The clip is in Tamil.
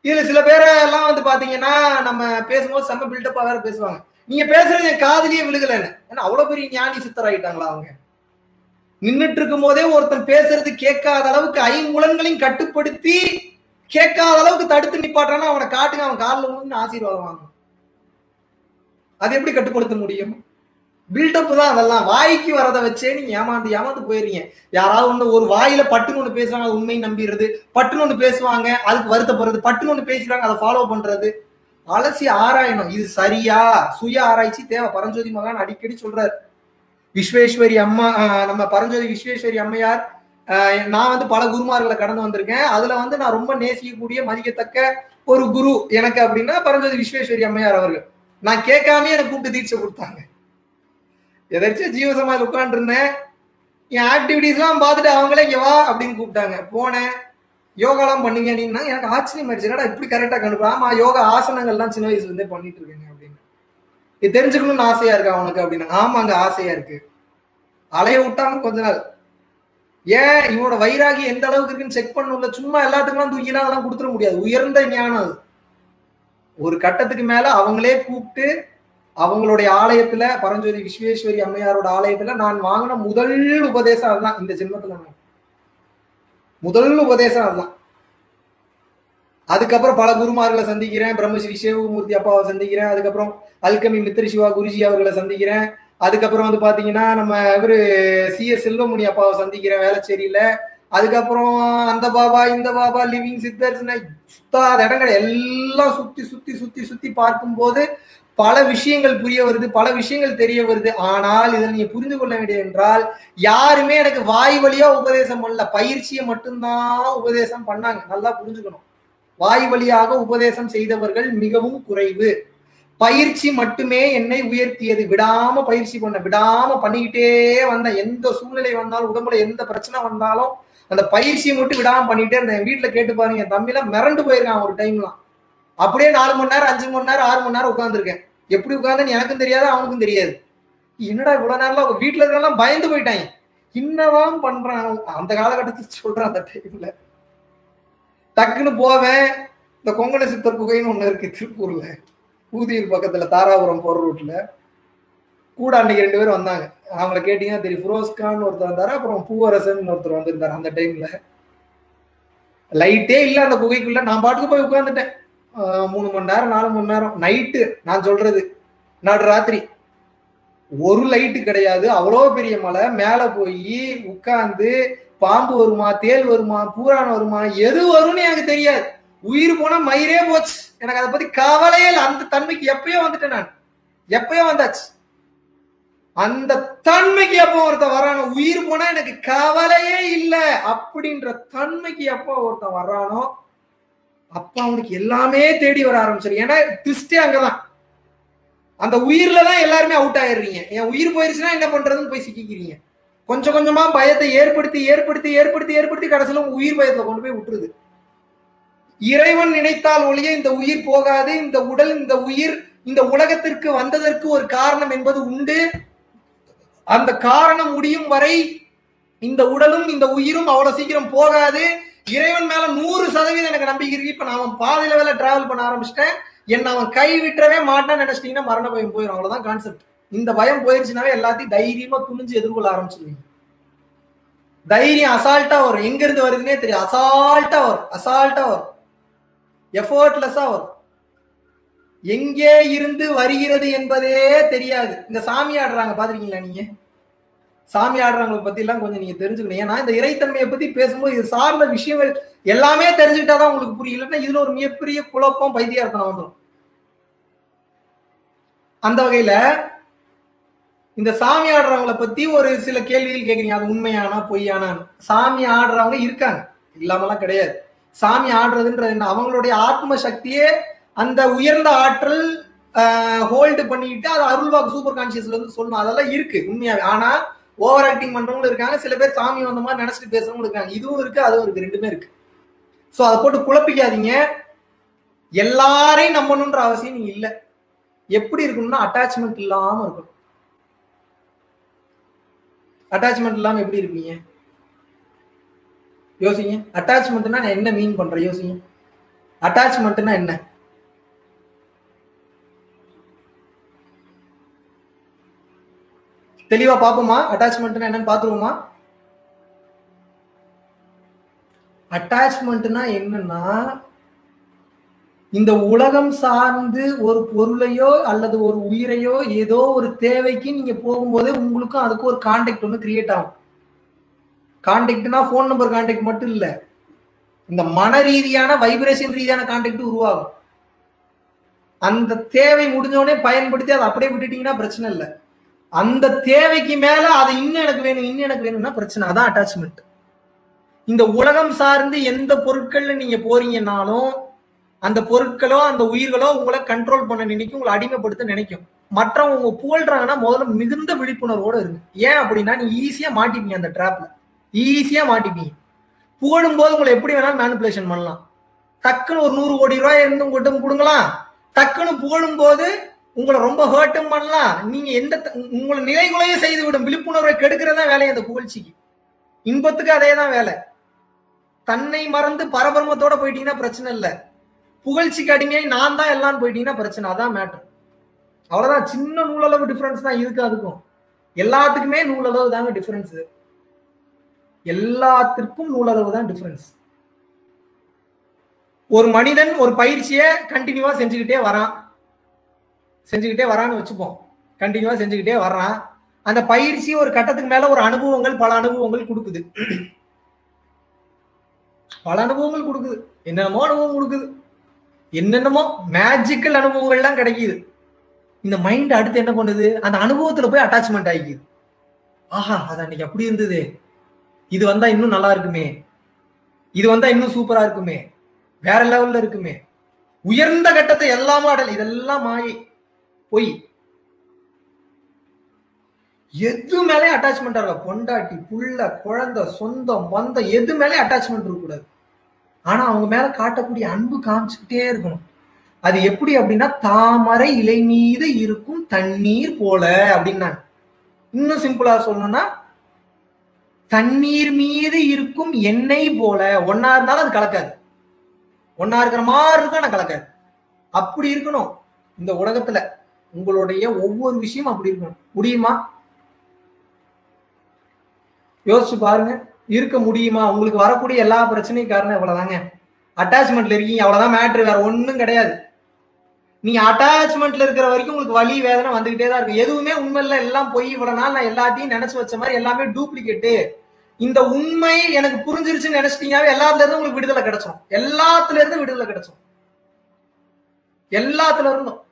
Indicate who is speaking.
Speaker 1: இதுல சில பேரை எல்லாம் வந்து பாத்தீங்கன்னா நம்ம பேசும்போது செம்ம பில்டப்பா வேற பேசுவாங்க. நீங்க பேசுறது என் காதுலயே விழுகலன்னு. ஏன்னா அவ்வளவு பெரிய ஞானி சித்தராயிட்டாங்களா அவங்க? நின்னுட்டு இருக்கும் போதே ஒருத்தன் பேசுறது கேட்காத அளவுக்கு ஐம்புலன்களையும் கட்டுப்படுத்தி கேட்காத அளவுக்கு தடுத்து நிப்பாட்டானா அவனை காட்டுங்க, அவன் காலில் விழுந்து ஆசீர்வாதம் வாங்க. அது எப்படி கட்டுப்படுத்த முடியும்? பில்டப் தான் அதெல்லாம். வாய்க்கு வரதை வச்சே நீங்க ஏமாந்து போயிருங்க. யாராவது ஒண்ணு ஒரு வாயில பட்டுன்னு ஒண்ணு பேசுறாங்க, அது உண்மையை நம்பிடுறது. பட்டுன்னு ஒண்ணு பேசுவாங்க, அதுக்கு வருத்தப்படுறது. பட்டுன்னு ஒண்ணு பேசுறாங்க, அதை ஃபாலோ பண்றது. அலசி ஆராயணும். இது சரியா? சுய ஆராய்ச்சி தேவை. பரஞ்சோதி மகான் அடிக்கடி சொல்றாரு. விஸ்வேஸ்வரி அம்மா, நம்ம பரஞ்சோதி விஸ்வேஸ்வரி அம்மையார், நான் வந்து பல குருமார்களை கடந்து வந்திருக்கேன். அதுல வந்து நான் ரொம்ப நேசிக்கக்கூடிய மதிக்கத்தக்க ஒரு குரு எனக்கு அப்படின்னா பரஞ்சோதி விஸ்வேஸ்வரி அம்மையார் அவர்கள். நான் கேட்காம எனக்கு கூப்பிட்டு தீட்சை கொடுத்தாங்க. எதாச்சும் ஜீவசமாதியில் உட்கார்ந்து இருந்தேன். என் ஆக்டிவிட்டிஸ் எல்லாம் பார்த்துட்டு அவங்களே இங்க வா அப்படின்னு கூப்பிட்டாங்க. போனேன். யோகாலாம் பண்ணீங்க அப்படின்னா எனக்கு ஆச்சரியம் ஆயிடுச்சு. என்னடா இப்படி கரெக்டா கண்டுபிடிப்பா? ஆமா, யோகா ஆசனங்கள்லாம் சின்ன வயசுல இருந்தே பண்ணிட்டு இருக்கேங்க அப்படின்னு. இது தெரிஞ்சுக்கணும்னு ஆசையா இருக்கு அவனுக்கு அப்படின்னா. ஆமாங்க, ஆசையா இருக்கு. அலைய விட்டாங்க கொஞ்ச நாள். ஏன் இவனோட வைராகி எந்த அளவுக்கு இருக்குன்னு செக் பண்ணல. சும்மா எல்லாத்துக்கும் தூக்கிலாம் அதெல்லாம் கொடுத்துட முடியாது. உயர்ந்த ஞானம் அது. ஒரு கட்டத்துக்கு மேல அவங்களே கூப்பிட்டு அவங்களுடைய ஆலயத்துல, பரஞ்சோதி விஸ்வேஸ்வரி அம்மையாரோட ஆலயத்துல நான் வாங்கின முதல் உபதேசம் அதுதான். இந்த ஜென்மத்துல முதல் உபதேசம் அதுதான். அதுக்கப்புறம் பல குருமார்களை சந்திக்கிறேன். பிரம்மஸ்ரீ சிவமூர்த்தி அப்பாவை சந்திக்கிறேன். அதுக்கப்புறம் அல்கமி மித்திர சிவா குருஜி அவர்களை சந்திக்கிறேன். அதுக்கப்புறம் வந்து பாத்தீங்கன்னா நம்ம இவரு CS செல்வமுனி அப்பாவை சந்திக்கிறேன் வேளச்சேரியில. அதுக்கப்புறம் அந்த பாபா இந்த பாபா லிவிங் சித்தர்ஸ் சுத்தாத இடங்கள் எல்லாம் சுத்தி சுத்தி சுத்தி சுத்தி பார்க்கும்போது பல விஷயங்கள் புரிய வருது, பல விஷயங்கள் தெரிய வருது. ஆனால் இதை நீங்க புரிந்து கொள்ள வேண்டியது என்றால், யாருமே எனக்கு வாய் வழியா உபதேசம் பண்ணல, பயிற்சியை மட்டும்தான் உபதேசம் பண்ணாங்க. நல்லா புரிஞ்சுக்கணும். வாய் வழியாக உபதேசம் செய்தவர்கள் மிகவும் குறைவு. பயிற்சி மட்டுமே என்னை உயர்த்தியது. விடாம பயிற்சி பண்ண, விடாம பண்ணிக்கிட்டே வந்த. எந்த சூழ்நிலை வந்தாலும், உடம்புல எந்த பிரச்சனை வந்தாலும் அந்த பயிற்சியை மட்டும் விடாம பண்ணிட்டே இருந்தேன். என் வீட்டுல கேட்டு பாருங்க, என் தம்பிலாம் மிரண்டு போயிருக்கான் ஒரு டைம்லாம். அப்படியே 4 மணி நேரம் 5 மணி நேரம் 6 மணி நேரம் உட்காந்துருக்கேன். எப்படி உட்கார்ந்தேன்னு எனக்கும் தெரியாது, அவனுக்கும் தெரியாது. என்னடா இவ்வளவு நேரம் வீட்டுல இருக்கலாம் பயந்து போயிட்டாங்க. இன்னதான் பண்றான் அந்த காலகட்டத்தில் சொல்றான். அந்த டைம்ல டக்குன்னு போவேன். இந்த கொங்கண சித்தர் குகைன்னு ஒண்ணு இருக்கு திருப்பூர்ல, ஊதியூர் பக்கத்துல, தாராபுரம் போற ரூட்ல. கூட அன்னைக்கு 2 பேரும் வந்தாங்க. அவங்கள கேட்டீங்கன்னா தெரியும். ஃபிரோஸ்கான் ஒருத்தர் வந்தாரு, அப்புறம் பூவரசன் ஒருத்தர் வந்திருந்தாரு. அந்த டைம்ல லைட்டே இல்ல அந்த குகைக்குள்ள. நான் பாட்டுக்கு போய் உட்கார்ந்துட்டேன். 3 மணி நேரம் 4 மணி நேரம் நைட்டு. நான் சொல்றது நடு ராத்திரி. ஒரு லைட்டு கிடையாது. அவ்வளோ பெரிய மலை. மேல போய் உட்கார்ந்து பாம்பு வருமா, தேல் வருமா, பூரான் வருமா, எது வரும்னு எனக்கு தெரியாது. உயிர் போனா மயிரே போச்சு. எனக்கு அதை பத்தி கவலையே இல்லை. அந்த தன்மைக்கு எப்பயோ வந்துட்டேன் நான். எப்பயோ வந்தாச்சு. அந்த தன்மைக்கு எப்போ ஒருத்தன் வரானோ, உயிர் போனா எனக்கு கவலையே இல்லை அப்படின்ற தன்மைக்கு எப்போ ஒருத்தன் வர்றானோ அப்ப அவனுக்கு எல்லாமே தேடி வர ஆரம்பிச்சிரு. ஏன்னா ட்விஸ்டே அங்கதான். அந்த உயிர்ல தான் எல்லாருமே அவுட் ஆயிடுறீங்க. என் உயிர் போயிருச்சுன்னா என்ன பண்றதுன்னு போய் சிக்கிக்கிறீங்க. கொஞ்சம் கொஞ்சமா பயத்தை ஏற்படுத்தி ஏற்படுத்தி ஏற்படுத்தி ஏற்படுத்தி கடைசியில உயிர் பயத்துல கொண்டு போய் விட்டுருது. இறைவன் நினைத்தால் ஒழிய இந்த உயிர் போகாது. இந்த உடல், இந்த உயிர் இந்த உலகத்திற்கு வந்ததற்கு ஒரு காரணம் என்பது உண்டு. அந்த காரணம் முடியும் வரை இந்த உடலும் இந்த உயிரும் அவ்வளவு சீக்கிரம் போகாது. இறைவன் மேல 100% எனக்கு நம்பிக்கை இருக்கு. இப்ப நான் பாதையில வேலை டிராவல் பண்ண ஆரம்பிச்சிட்டேன். என்ன அவன் கை விட்டுறவே மாட்டான்னு நினைச்சிட்டீங்கன்னா மரண பயம் போயிடும். அவ்வளவுதான் கான்செப்ட். இந்த பயம் போயிருச்சுனாவே எல்லாத்தையும் தைரியமா துணிஞ்சு எதிர்கொள்ள ஆரம்பிச்சிருவீங்க. தைரியம் அசால்ட்டா வரும். எங்க இருந்து வருதுன்னே தெரியும். அசால்ட்டா வரும். அசால்ட்டா வரும். எஃபோர்ட்லெஸ்ஸா வரும். எங்கே இருந்து வருகிறது என்பதே தெரியாது. இந்த சாமி ஆடுறாங்க பாத்திருக்கீங்களா நீங்க? சாமி ஆடுறவங்களை பத்தி எல்லாம் கொஞ்சம் நீங்க தெரிஞ்சுக்கணும். ஏன்னா இந்த இறைத்தன்மையை பத்தி பேசும்போது இது சார்ந்த விஷயங்கள் எல்லாமே தெரிஞ்சுக்கிட்டாதான் உங்களுக்கு புரியலன்னா இதுல ஒரு மிகப்பெரிய குழப்பம், பைத்தியார்த்தனம் வந்துடும். அந்த வகையில இந்த சாமி ஆடுறவங்களை பத்தி ஒரு சில கேள்விகள் கேட்குறீங்க. அது உண்மையானா பொய்யானான்னு. சாமி ஆடுறவங்க இருக்காங்க, இல்லாமலாம் கிடையாது. சாமி ஆடுறதுன்றது என்ன? அவங்களுடைய ஆத்ம சக்தியே அந்த உயர்ந்த ஆற்றல் ஹோல்டு பண்ணிட்டு அது அருள்வாக்கு சூப்பர் கான்சியஸ்ல இருந்து சொல்லணும். அதெல்லாம் இருக்கு உண்மையாவே. ஆனா ஓவர் ஆக்டிங் பண்றவங்களும் இருக்காங்க. சில பேர் சாமி வந்த மாதிரி நினைச்சிட்டு பேசுறவங்களும் இருக்காங்க. இதுவும் இருக்கு, அதுவும் இருக்கு, ரெண்டுமே இருக்கு. சோ அதை போட்டு குழப்பிக்காதீங்க. எல்லாரையும் நம்பணுன்ற அவசியம் நீங்க இல்லை. எப்படி இருக்கணும்னா அட்டாச்மெண்ட் இல்லாம இருக்கணும். அட்டாச்மெண்ட் இல்லாம எப்படி இருப்பீங்க? யோசிங்க. அட்டாச்மெண்ட்னா நான் என்ன மீன் பண்றேன் யோசிங்க. அட்டாச்மெண்ட்னா என்ன? தெளிவா பாப்போமா? அட்டாச்மெண்ட்னா என்னன்னு பாத்துருவோமா? அட்டாச்மெண்ட்னா என்னன்னா, இந்த உலகம் சார்ந்து ஒரு பொருளையோ அல்லது ஒரு உயிரையோ ஏதோ ஒரு தேவைக்கு நீங்க போகும்போது உங்களுக்கும் அதுக்கு ஒரு கான்டாக்ட் ஒன்று கிரியேட் ஆகும். கான்டாக்ட்னா போன் நம்பர் கான்டாக்ட் மட்டும் இல்ல, இந்த மன ரீதியான வைப்ரேஷன் ரீதியான கான்டாக்ட் உருவாகும். அந்த தேவை முடிஞ்சோடனே பயன்படுத்தி அதை அப்படியே விட்டுட்டீங்கன்னா பிரச்சனை இல்லை. அந்த தேவைக்கு மேல அது இன்னும் எனக்கு வேணும், இன்னும் எனக்கு வேணும்னா பிரச்சனை. அதான் அட்டாச்மெண்ட். இந்த உலகம் சார்ந்து எந்த பொருட்கள்ல நீங்க போறீங்கன்னாலும் அந்த பொருட்களோ அந்த உயிர்களோ உங்களை கண்ட்ரோல் பண்ண நினைக்கும், உங்களை அடிமைப்படுத்த நினைக்கும். மற்றவங்க புகழ்றாங்கன்னா முதல்ல மிகுந்த விழிப்புணர்வோட இருக்கு. ஏன் அப்படின்னா நீங்க ஈஸியா மாட்டிப்பீங்க, அந்த டிராப்ல ஈஸியா மாட்டிப்பீங்க. புகழும் போது உங்களை எப்படி வேணாலும் மேனிபுலேஷன் பண்ணலாம். டக்குன்னு ஒரு 100 கோடி ரூபாய் இருந்தும் கொட்டும் கொடுங்களாம். டக்குன்னு புகழும் போது உங்களை ரொம்ப ஹர்ட்டும் பண்ணலாம். நீங்க எந்த உங்களை நிலைகுலையே செய்து விடும். விழிப்புணர்வை கெடுக்கிறதா வேலை அந்த புகழ்ச்சிக்கு. இன்பத்துக்கு அதே தான் வேலை. தன்னை மறந்து பரபரமத்தோட போயிட்டீங்கன்னா பிரச்சனை இல்லை. புகழ்ச்சிக்கு அடிமையாய் நான் தான் எல்லாம் போயிட்டீங்கன்னா பிரச்சனை. அதான் மேட்டர். அவ்வளவுதான். சின்ன நூலளவு டிஃபரன்ஸ் தான் இதுக்கு அதுக்கும். எல்லாத்துக்குமே நூலளவு தாங்க டிஃபரன்ஸ். எல்லாத்திற்கும் நூலளவு தான் டிஃபரன்ஸ். ஒரு மனிதன் ஒரு பயிற்சியை கண்டினியூவா செஞ்சுக்கிட்டே வரான்னு வச்சுப்போம். கண்டினியூவா செஞ்சுக்கிட்டே வர்றான். அந்த பயிற்சி ஒரு கட்டத்துக்கு மேல ஒரு அனுபவங்கள், பல அனுபவங்கள் கொடுக்குது. பல அனுபவங்கள் கொடுக்குது. என்னென்னமோ அனுபவம் கொடுக்குது. என்னென்னமோ மேஜிக்கல் அனுபவங்கள்லாம் கிடைக்குது. இந்த மைண்ட் அடுத்து என்ன பண்ணுது? அந்த அனுபவத்துல போய் அட்டாச்மெண்ட் ஆகிக்குது. ஆஹா, அது அன்னைக்கு அப்படி இருந்தது, இது வந்தா இன்னும் நல்லா இருக்குமே, இது வந்தா இன்னும் சூப்பரா இருக்குமே, வேற லெவல்ல இருக்குமே, உயர்ந்த கட்டத்தை எல்லாமே அடல். இதெல்லாம் மாயை, பொய். எது மேலே அட்டாச்மெண்ட் இருக்க, பொண்டாட்டி, புள்ள, குழந்தை, சொந்தம், பந்தம், எது மேலே அட்டாச்மெண்ட் இருக்கக்கூடாது. ஆனா அவங்க மேல காட்டக்கூடிய அன்பு காமிச்சுக்கிட்டே இருக்கணும். அது எப்படி அப்படின்னா, தாமரை இலை மீது இருக்கும் தண்ணீர் போல அப்படின்னா. இன்னும் சிம்பிளா சொல்லணும்னா, தண்ணீர் மீது இருக்கும் எண்ணெய் போல. ஒன்னா இருந்தாலும் அது கலக்காது. ஒன்னா இருக்கிற மாதிரி இருக்கும், ஆனா கலக்காது. அப்படி இருக்கணும் இந்த உலகத்துல. உங்களுடைய ஒவ்வொரு விஷயம் அப்படி இருக்கணும். முடியுமா? யோசிச்சு பாருங்க. இருக்க முடியுமா? உங்களுக்கு வரக்கூடிய எல்லா பிரச்சனையும் காரணம் இவ்வளவுதாங்க. அட்டாச்மெண்ட்ல இருக்கீங்க, அவ்வளவுதான் மேட்ரு. வேற ஒண்ணும் கிடையாது. நீங்க அட்டாச்மெண்ட்ல இருக்கிற வரைக்கும் உங்களுக்கு வலி, வேதனை வந்துகிட்டே தான் இருக்கு. எதுவுமே உண்மை இல்லை, எல்லாம் போய். இவ்வளவு நாள் நான் எல்லாத்தையும் நினைச்சு வச்ச மாதிரி எல்லாமே டூப்ளிகேட்டு. இந்த உண்மை எனக்கு புரிஞ்சிருச்சுன்னு நினைச்சிட்டீங்கன்னாவே எல்லாத்துல இருந்து உங்களுக்கு விடுதலை கிடைச்சிடும். எல்லாத்துல இருந்து விடுதலை கிடைச்சிடும். எல்லாத்துல இருந்தும்.